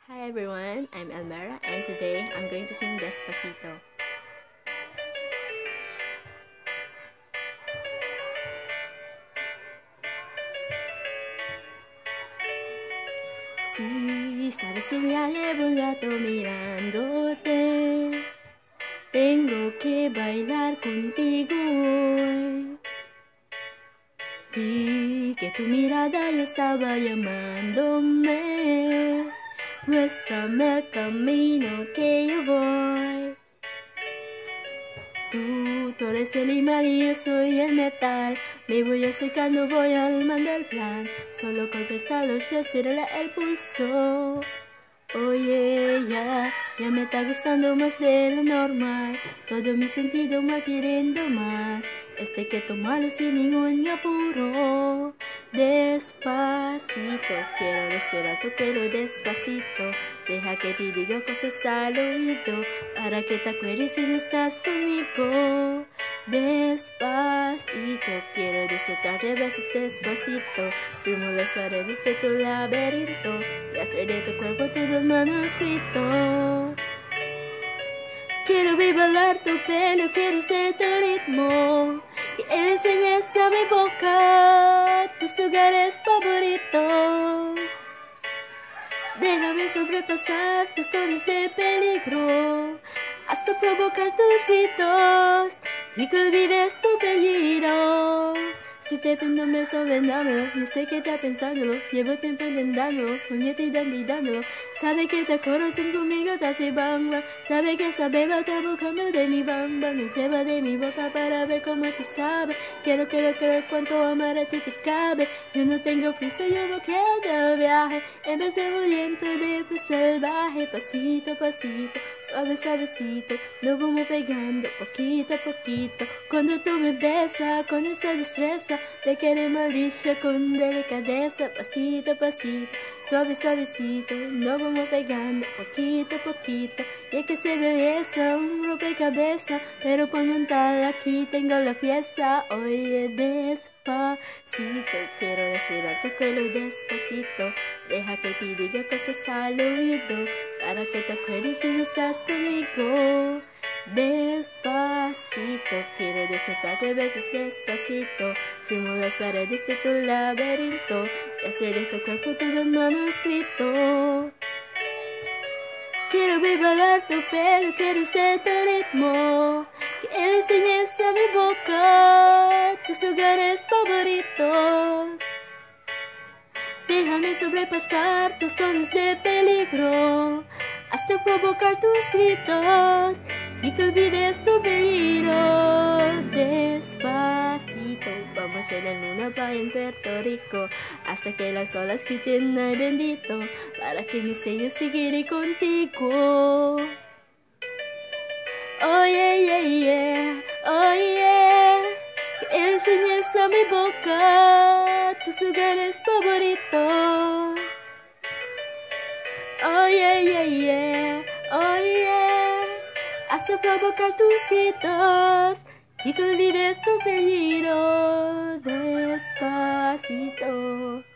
Hi everyone, I'm Elmera and today I'm going to sing Despacito. Si sabes que ya llevo un rato mirándote, tengo que bailar contigo hoy. Vi que tu mirada ya estaba llamándome. Muéstrame el camino que yo voy. Tú eres el imán y yo soy el metal. Me voy acercando, voy armando el plan. Solo con pensarlo ya será el pulso. Oye, ya me está gustando más de lo normal. Todo mi sentido me queriendo más. Hay que tomarlo sin ningún apuro. Despacito, quiero respirar tu pelo despacito. Deja que te diga cosas al oído, para que te acuerdes si no estás conmigo. Despacito, quiero disfrutar de besos despacito. Firmo las paredes de tu laberinto y hacer de tu cuerpo todo un manuscrito. Quiero bailar tu pelo, quiero ser tu ritmo. Que enseñes a mi boca tus lugares favoritos. Déjame sobrepasar tus zonas de peligro, hasta provocar tus gritos y que olvides tu apellido. Si te prendo un beso, vendámelo, yo sé que estás pensándolo. Llevo tiempo intentándolo, puñete y dándolo. Sabe que te conocen conmigo, te hace bang bang. Sabe que esa beba está buscando de mi bang bang. Y te va de mi boca para ver cómo te sabe. Quiero ver cuánto amar a ti te cabe. Yo no tengo prisa, yo no quiero el viaje. En vez de viento, después salvaje. Pasito a pasito, suavecito, nos vamos pegando poquito a poquito. Cuando tú me besas con esa destreza, te queremos licha con delicadeza. Pasito a pasito, suavecito, nos vamos pegando poquito a poquito. Y es que se belleza, un rompecabezas, pero por montar aquí tengo la pieza. Oye, despacito, quiero respirar tu pelo despacito. Deja que te diga cosas al oído, para que te acuerdes si no estás conmigo. Despacito, quiero disfrutar de besos despacito. Firmo las paredes de tu laberinto y hacer de tu cuerpo todo un manuscrito. Quiero bailar tu pelo, quiero ser tu ritmo. Que enseñes a mi boca tus lugares favoritos. Déjame sobrepasar tus zonas de peligro, hasta provocar tus gritos y que olvides tu apellido. Despacito, vamos en la luna para en Puerto Rico, hasta que las olas griten ay bendito, para que mi sello seguiré contigo. Oh yeah, yeah, yeah, oh yeah. Que enseñes a mi boca tus lugares favoritos. Oh yeah, yeah, yeah, oh yeah. Hasta provocar tus gritos y que olvides tu apellido. Despacito.